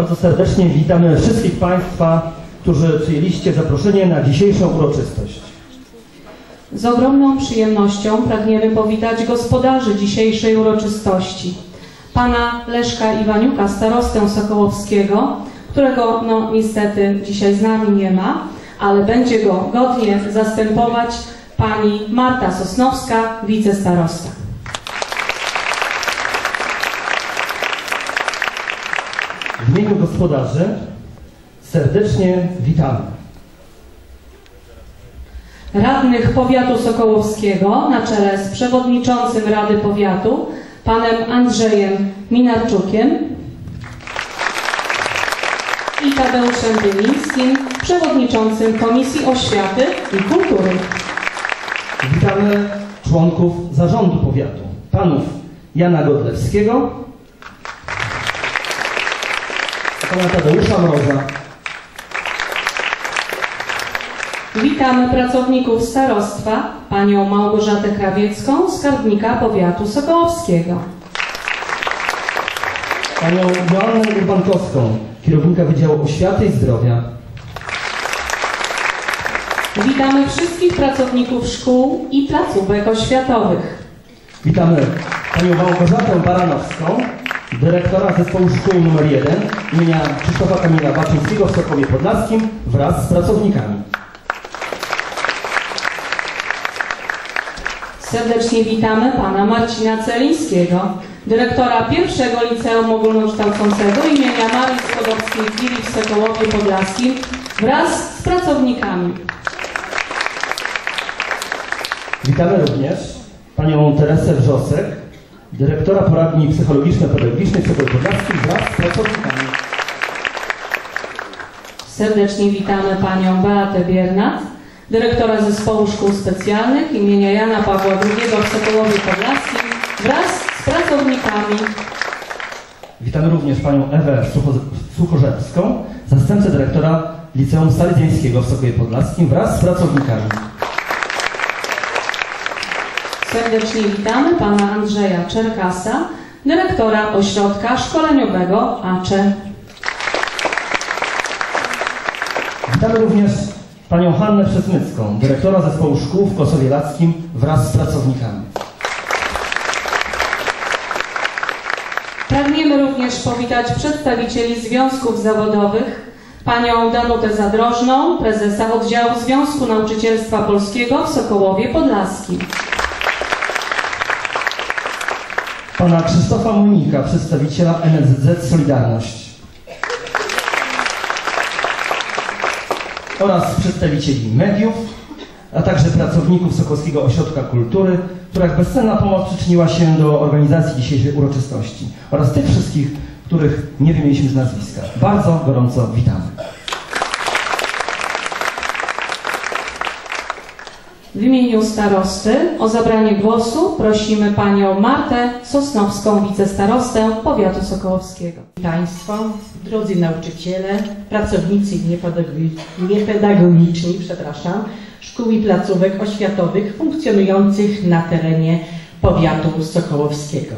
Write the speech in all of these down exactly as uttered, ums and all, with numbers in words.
Bardzo serdecznie witamy wszystkich Państwa, którzy przyjęliście zaproszenie na dzisiejszą uroczystość. Z ogromną przyjemnością pragniemy powitać gospodarzy dzisiejszej uroczystości. Pana Leszka Iwaniuka, starostę Sokołowskiego, którego no niestety dzisiaj z nami nie ma, ale będzie go godnie zastępować pani Marta Sosnowska, wicestarosta. W imieniu gospodarzy serdecznie witamy radnych powiatu sokołowskiego na czele z przewodniczącym Rady Powiatu, panem Andrzejem Minarczukiem i Tadeuszem Dylińskim, przewodniczącym Komisji Oświaty i Kultury. Witamy członków zarządu powiatu, panów Jana Godlewskiego, pana Tadeusza Mroza. Witamy pracowników starostwa, panią Małgorzatę Krawiecką, skarbnika powiatu sokołowskiego. Panią Joannę Urbankowską, kierownika Wydziału Oświaty i Zdrowia. Witamy wszystkich pracowników szkół i placówek oświatowych. Witamy panią Małgorzatę Baranowską, dyrektora Zespołu Szkół numer jeden imienia Krzysztofa Kamila Baczyńskiego w Sokowie Podlaskim wraz z pracownikami. Serdecznie witamy pana Marcina Celińskiego, dyrektora pierwszego Liceum Ogólnokształcącego imienia Marii Skłodowskiej-Curie w Sokołowie Podlaskim wraz z pracownikami. Witamy również panią Teresę Wrzosek, dyrektora poradni psychologiczno-pedagogicznej w Sokowie Podlaskim wraz z pracownikami. Serdecznie witamy panią Beatę Biernat, dyrektora Zespołu Szkół Specjalnych imienia Jana Pawła drugiego w Sokołowie Podlaskim wraz z pracownikami. Witamy również panią Ewę Suchorzewską, zastępcę dyrektora Liceum Salezjańskiego w Sokowie Podlaskim wraz z pracownikami. Serdecznie witamy pana Andrzeja Czerkasa, dyrektora Ośrodka Szkoleniowego A C E. Witamy również panią Hannę Przesmycką, dyrektora Zespołu Szkół w Kosowie Lackim wraz z pracownikami. Pragniemy również powitać przedstawicieli związków zawodowych, panią Danutę Zadrożną, prezesa oddziału Związku Nauczycielstwa Polskiego w Sokołowie Podlaskim. Pana Krzysztofa Młynika, przedstawiciela N S Z Solidarność. Oraz przedstawicieli mediów, a także pracowników Sokołowskiego Ośrodka Kultury, która jak bezcenna pomoc przyczyniła się do organizacji dzisiejszej uroczystości. Oraz tych wszystkich, których nie wymieniliśmy z nazwiska. Bardzo gorąco witamy. W imieniu starosty o zabranie głosu prosimy panią Martę Sosnowską, wicestarostę powiatu sokołowskiego. Państwo, drodzy nauczyciele, pracownicy niepedagogiczni, przepraszam, szkół i placówek oświatowych funkcjonujących na terenie powiatu sokołowskiego.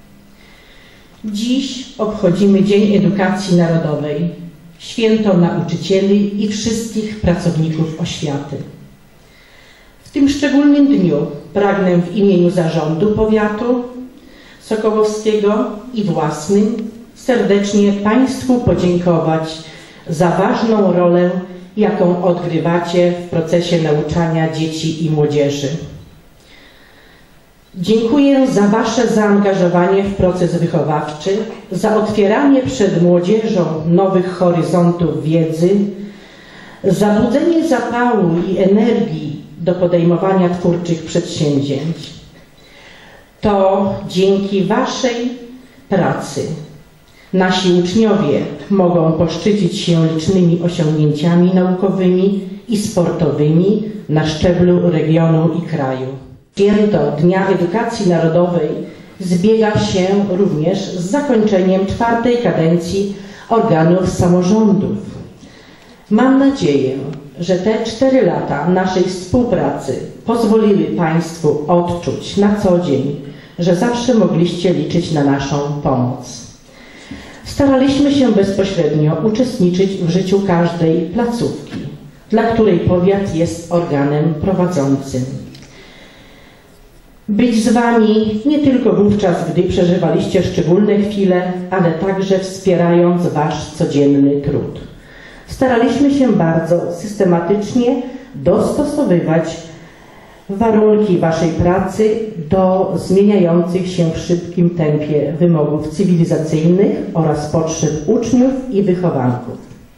Dziś obchodzimy Dzień Edukacji Narodowej, święto nauczycieli i wszystkich pracowników oświaty. W tym szczególnym dniu pragnę w imieniu zarządu powiatu sokołowskiego i własnym serdecznie Państwu podziękować za ważną rolę, jaką odgrywacie w procesie nauczania dzieci i młodzieży. Dziękuję za Wasze zaangażowanie w proces wychowawczy, za otwieranie przed młodzieżą nowych horyzontów wiedzy, za budzenie zapału i energii do podejmowania twórczych przedsięwzięć. To dzięki Waszej pracy nasi uczniowie mogą poszczycić się licznymi osiągnięciami naukowymi i sportowymi na szczeblu regionu i kraju. Święto Dnia Edukacji Narodowej zbiega się również z zakończeniem czwartej kadencji organów samorządów. Mam nadzieję, że te cztery lata naszej współpracy pozwoliły Państwu odczuć na co dzień, że zawsze mogliście liczyć na naszą pomoc. Staraliśmy się bezpośrednio uczestniczyć w życiu każdej placówki, dla której powiat jest organem prowadzącym. Być z Wami nie tylko wówczas, gdy przeżywaliście szczególne chwile, ale także wspierając Wasz codzienny trud. Staraliśmy się bardzo systematycznie dostosowywać warunki Waszej pracy do zmieniających się w szybkim tempie wymogów cywilizacyjnych oraz potrzeb uczniów i wychowanków.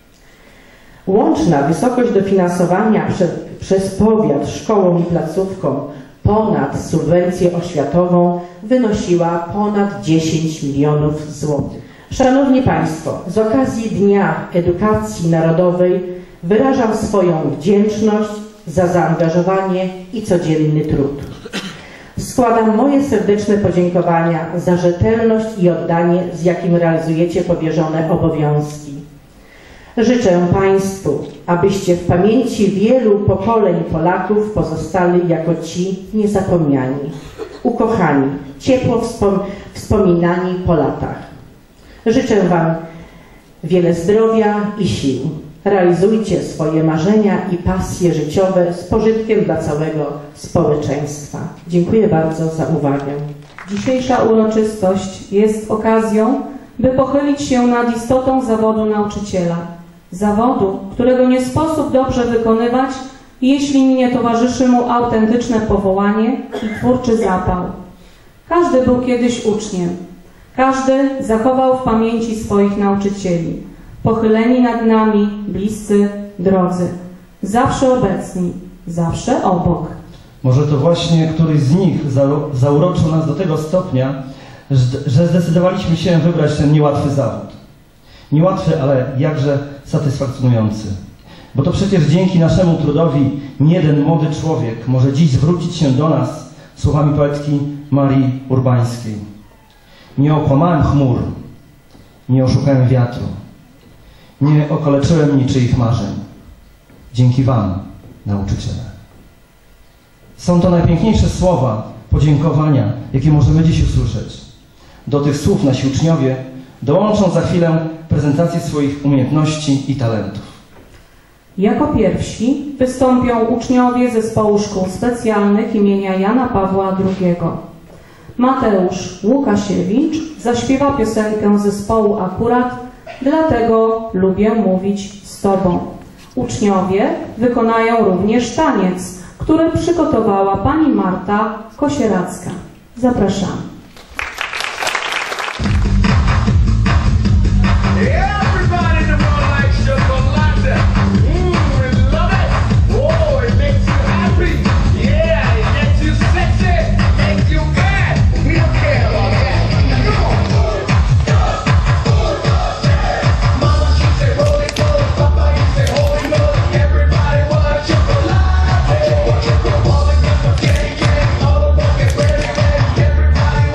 Łączna wysokość dofinansowania prze, przez powiat szkołom i placówkom ponad subwencję oświatową wynosiła ponad dziesięć milionów złotych. Szanowni Państwo, z okazji Dnia Edukacji Narodowej wyrażam swoją wdzięczność za zaangażowanie i codzienny trud. Składam moje serdeczne podziękowania za rzetelność i oddanie, z jakim realizujecie powierzone obowiązki. Życzę Państwu, abyście w pamięci wielu pokoleń Polaków pozostali jako ci niezapomniani, ukochani, ciepło wspom wspominani po latach. Życzę Wam wiele zdrowia i sił. Realizujcie swoje marzenia i pasje życiowe z pożytkiem dla całego społeczeństwa. Dziękuję bardzo za uwagę. Dzisiejsza uroczystość jest okazją, by pochylić się nad istotą zawodu nauczyciela. Zawodu, którego nie sposób dobrze wykonywać, jeśli nie towarzyszy mu autentyczne powołanie i twórczy zapał. Każdy był kiedyś uczniem. Każdy zachował w pamięci swoich nauczycieli. Pochyleni nad nami, bliscy, drodzy. Zawsze obecni, zawsze obok. Może to właśnie któryś z nich zauroczył nas do tego stopnia, że zdecydowaliśmy się wybrać ten niełatwy zawód. Niełatwy, ale jakże satysfakcjonujący. Bo to przecież dzięki naszemu trudowi niejeden młody człowiek może dziś zwrócić się do nas słowami poetki Marii Urbańskiej. Nie okłamałem chmur, nie oszukałem wiatru, nie okaleczyłem niczyich marzeń. Dzięki Wam, nauczyciele. Są to najpiękniejsze słowa podziękowania, jakie możemy dziś usłyszeć. Do tych słów nasi uczniowie dołączą za chwilę prezentację swoich umiejętności i talentów. Jako pierwsi wystąpią uczniowie Zespołu Szkół Specjalnych imienia Jana Pawła drugiego. Mateusz Łukasiewicz zaśpiewa piosenkę zespołu Akurat, dlatego lubię mówić z Tobą. Uczniowie wykonają również taniec, który przygotowała pani Marta Kosieracka. Zapraszamy. Everybody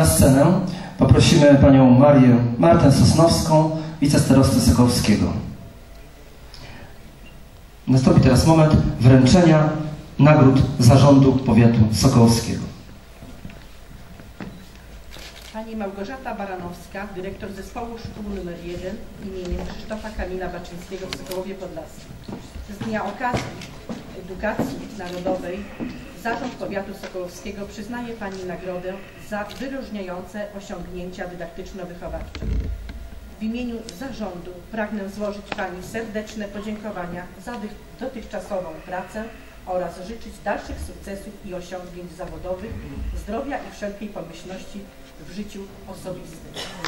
na scenę poprosimy panią Marię Martę Sosnowską, wicestarostę Sokołowskiego. Nastąpi teraz moment wręczenia nagród Zarządu Powiatu Sokołowskiego. Pani Małgorzata Baranowska, dyrektor Zespołu Szkół nr jeden imieniem Krzysztofa Kamila Baczyńskiego w Sokołowie Podlaskim. Z dnia okazji Edukacji Narodowej Zarząd Powiatu Sokołowskiego przyznaje Pani nagrodę za wyróżniające osiągnięcia dydaktyczno-wychowawcze. W imieniu Zarządu pragnę złożyć Pani serdeczne podziękowania za dotychczasową pracę oraz życzyć dalszych sukcesów i osiągnięć zawodowych, zdrowia i wszelkiej pomyślności w życiu osobistym.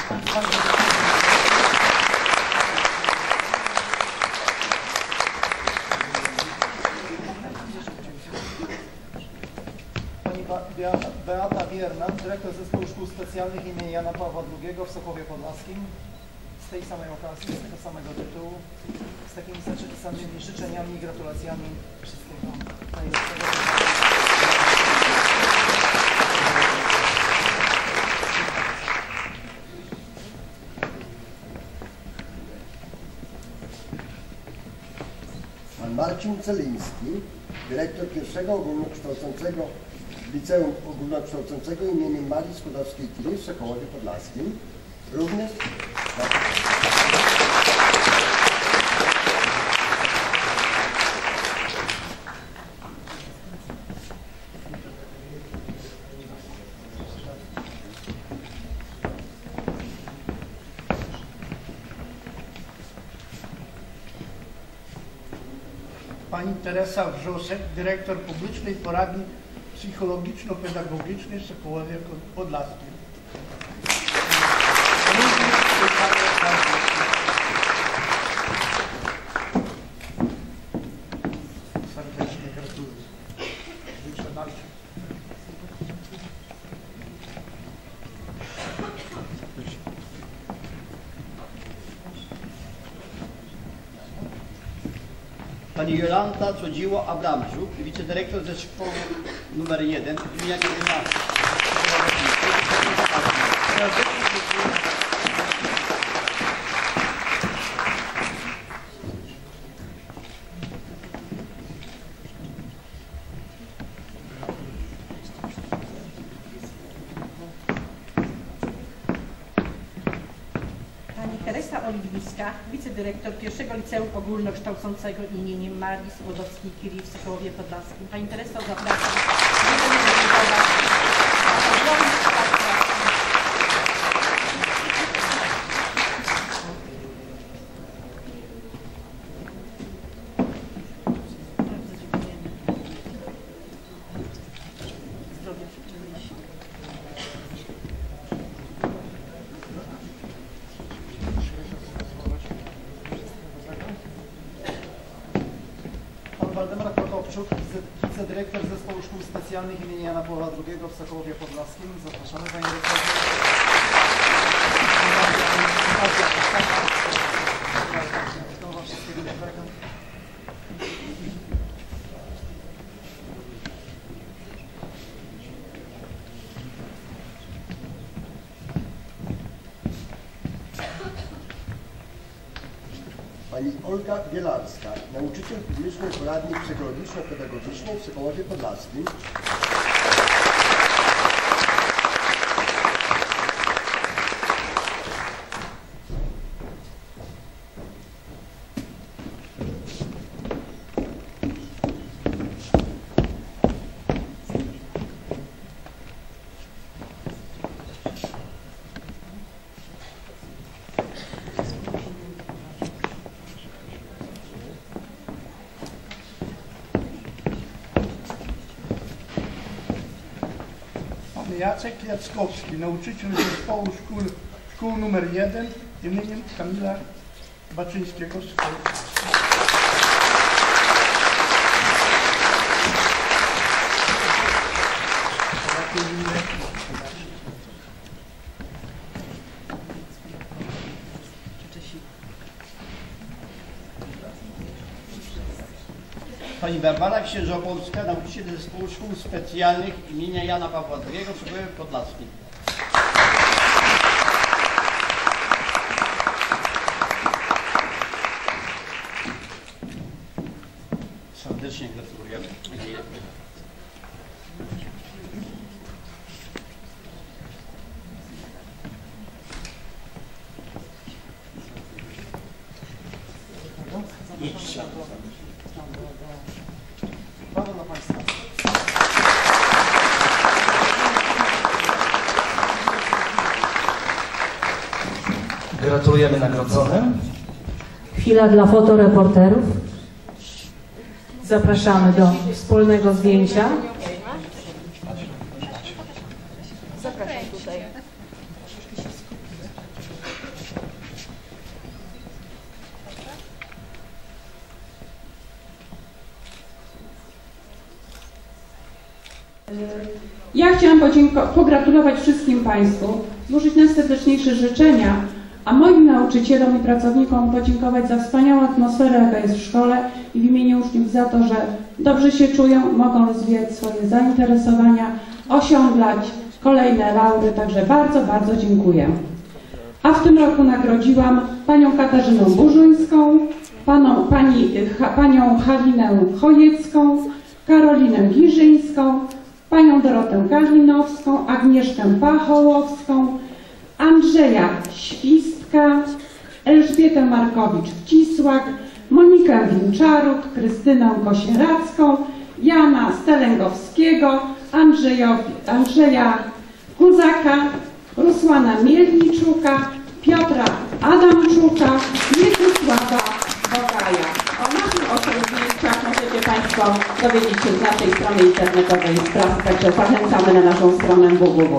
Pani Beata, Beata Wierna, dyrektor Zespołu Szkół Specjalnych im. Jana Pawła drugiego w Sokołowie Podlaskim. Z tej samej okazji, z tego samego tytułu, z takimi samymi życzeniami i gratulacjami wszystkiego najlepszego. Pan Marcin Celiński, dyrektor pierwszego ogólnokształcącego Liceum Ogólnokształcącego imieniem Marii Skłodowskiej-Curie w Sokołowie Podlaskim, również Pani Teresa Wrzosek, dyrektor publicznej poradni psychologiczno-pedagogicznej w Sokołowie Podlaskim. Serdecznie gratuluję. Życzę dalszych. Pani Jolanta Codziło-Abramczuk, wicedyrektor Zespołu nr jeden imienia jedenaście. Teresa Oliwińska, wicedyrektor pierwszego Liceum Ogólnokształcącego imieniem Marii Skłodowskiej-Curie w Sokołowie Podlaskim. Pani Tereso, zapraszam. Waldemar Prokopczuk, wicedyrektor Zespołu Szkół Specjalnych im. Jana Pawła drugiego w Sokołowie Podlaskim. Zapraszamy Panie Dyrektorze. Pani Olga Bielarska, nauczyciel publicznej poradni psychologiczno-pedagogicznej w Sokołowie Podlaskim. Jacek Jackowski, nauczyciel Zespołu Szkół, szkół nr jeden imieniem Kamila Baczyńskiego z Pani Barbara Księżopolska, nauczyciel Zespołu Szkół Specjalnych imienia Jana Pawła drugiego w Sokołowie Podlaskim. Brawo dla Państwa. Gratulujemy nagrodzonym. Chwila dla fotoreporterów. Zapraszamy do wspólnego zdjęcia. Zapraszam tutaj. Ja chciałam podzięko- pogratulować wszystkim Państwu, złożyć najserdeczniejsze życzenia, a moim nauczycielom i pracownikom podziękować za wspaniałą atmosferę, jaka jest w szkole i w imieniu uczniów za to, że dobrze się czują, mogą rozwijać swoje zainteresowania, osiągać kolejne laury, także bardzo, bardzo dziękuję. A w tym roku nagrodziłam panią Katarzynę Burzyńską, paną, pani, ha, panią Halinę Chojecką, Karolinę Giżyńską, panią Dorotę Kalinowską, Agnieszkę Pachołowską, Andrzeja Świstka, Elżbietę Markowicz-Wcisłak, Monikę Winczaruk, Krystynę Kosieracką, Jana Stelengowskiego, Andrzejowi, Andrzeja Kuzaka, Rusłana Mielniczuka, Piotra Adamczuka, Mieczysława Bogaja. O naszych osiągnięciach możecie Państwo dowiedzieć się z naszej strony internetowej spraw, także zachęcamy na naszą stronę www.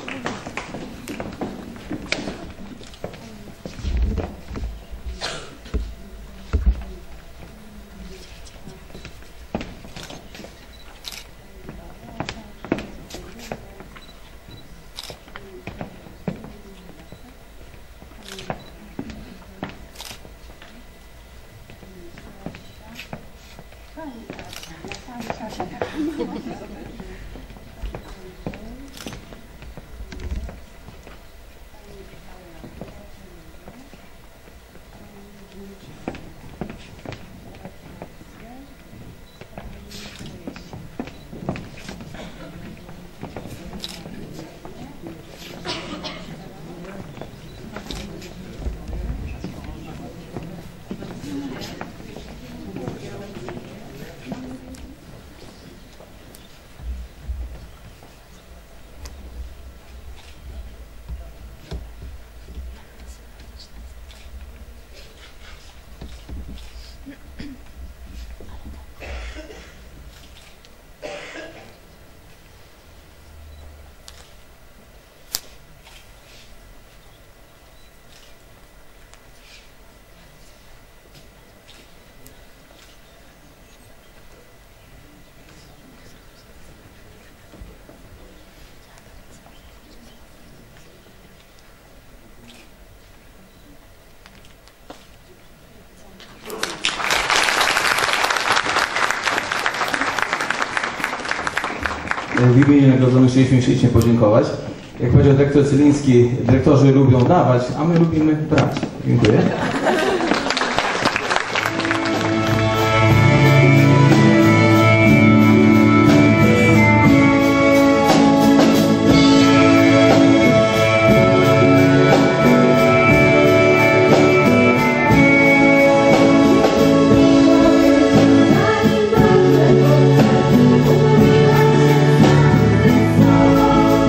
W imieniu nagrodzonych chcieliśmy ślicznie podziękować. Jak powiedział dyrektor Cyliński, dyrektorzy lubią dawać, a my lubimy brać. Dziękuję.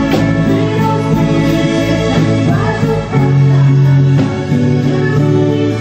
Thank you.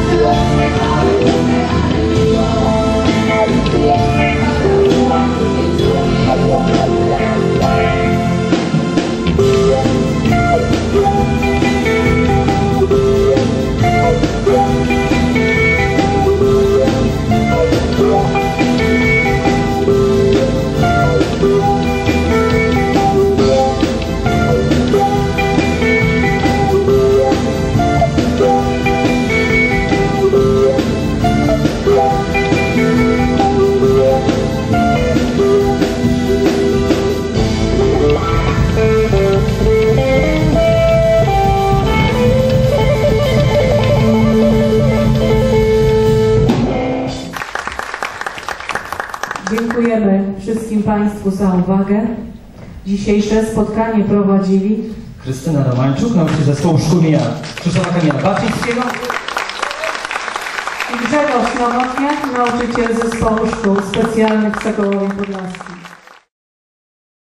Dziękujemy wszystkim Państwu za uwagę. Dzisiejsze spotkanie prowadzili Krystyna Romańczuk, nauczyciel zespołu szkół imienia Krzysztofa Kamila Baczyńskiego i Grzegorz Nowotniak, nauczyciel zespołu szkół specjalnych w Sokołowie Podlaskim.